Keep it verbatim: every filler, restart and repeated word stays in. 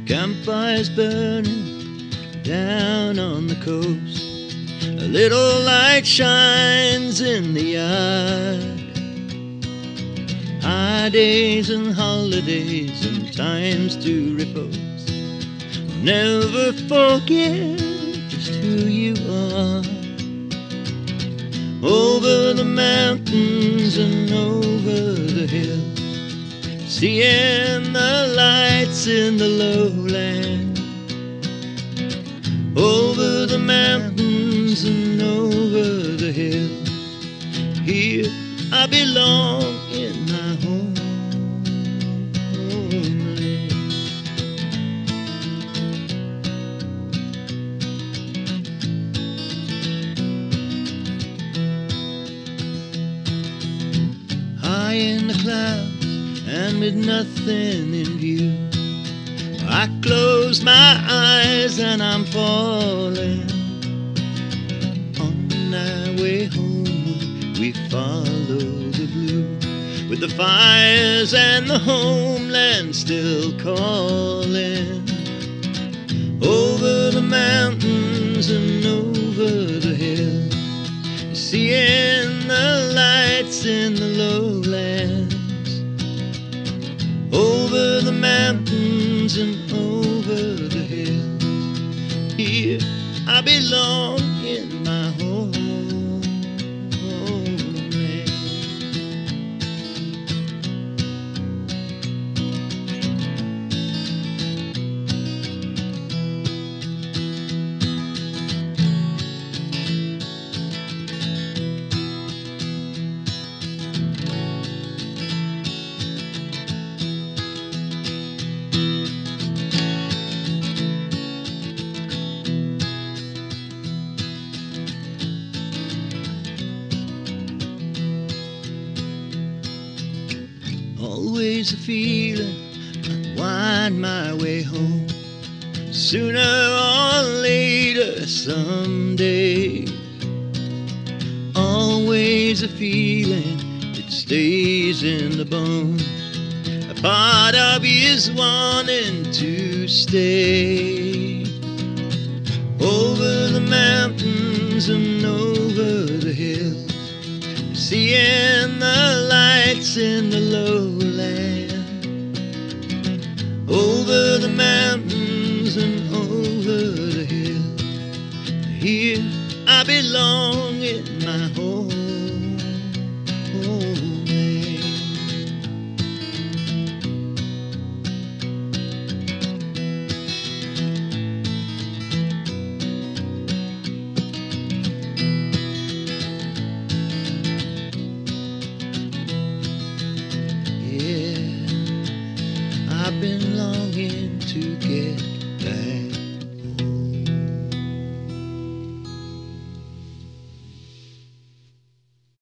Campfires burning down on the coast. A little light shines in the yard. High days and holidays and times to repose. Never forget just who you are. Over the mountains and over the hills, seeing the lights in the lowland. Over the mountains and over the hills, here I belong in my home. High in the clouds and with nothing in view, I close my eyes and I'm falling. On our way home we follow the blue, with the fires and the homeland still calling. Over the mountains and over the hills, seeing the lights in the lowlands. Over the mountains and over the hills, here I belong in my home. Always a feeling I'd wind my way home, sooner or later someday. Always a feeling that stays in the bones, a part of you is wanting to stay. Over the mountains and over the hills, seeing the lights in the lowland. Over the mountains and over the hills, here I belong in my home. I've been longing to get back.